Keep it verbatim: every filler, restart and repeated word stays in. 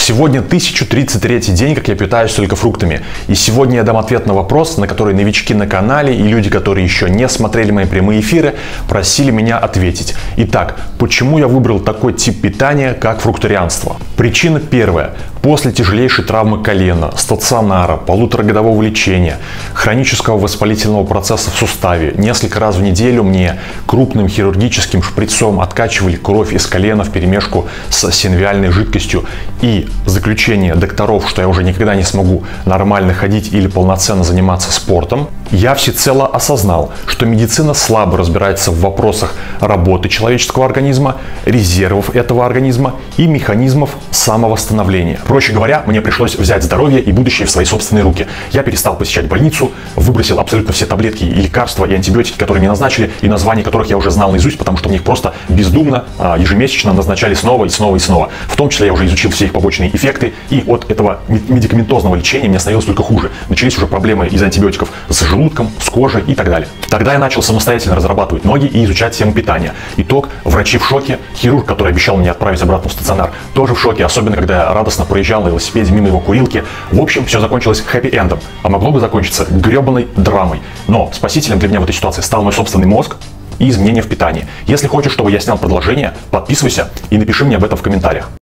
Сегодня тысяча тридцать третий день, как я питаюсь только фруктами. И сегодня я дам ответ на вопрос, на который новички на канале и люди, которые еще не смотрели мои прямые эфиры, просили меня ответить. Итак, почему я выбрал такой тип питания, как фрукторианство? Причина первая. После тяжелейшей травмы колена, стационара, полуторагодового лечения, хронического воспалительного процесса в суставе, несколько раз в неделю мне крупным хирургическим шприцом откачивали кровь из колена вперемешку с синовиальной жидкостью, и заключение докторов, что я уже никогда не смогу нормально ходить или полноценно заниматься спортом, я всецело осознал, что медицина слабо разбирается в вопросах работы человеческого организма, резервов этого организма и механизмов самовосстановления. Проще говоря, мне пришлось взять здоровье и будущее в свои собственные руки. Я перестал посещать больницу, выбросил абсолютно все таблетки и лекарства, и антибиотики, которые мне назначили, и названия которых я уже знал наизусть, потому что мне их просто бездумно ежемесячно назначали снова и снова и снова. В том числе я уже изучил все их побочные эффекты, и от этого медикаментозного лечения мне становилось только хуже. Начались уже проблемы из антибиотиков с желудком, с кожей и так далее. Тогда я начал самостоятельно разрабатывать ноги и изучать тему питания. Итог: врачи в шоке, хирург, который обещал меня отправить обратно в стационар, тоже в шоке, особенно когда я радостно проезжал на велосипеде мимо его курилки. В общем, все закончилось хэппи-эндом, а могло бы закончиться гребаной драмой. Но спасителем для меня в этой ситуации стал мой собственный мозг и изменения в питании. Если хочешь, чтобы я снял продолжение, подписывайся и напиши мне об этом в комментариях.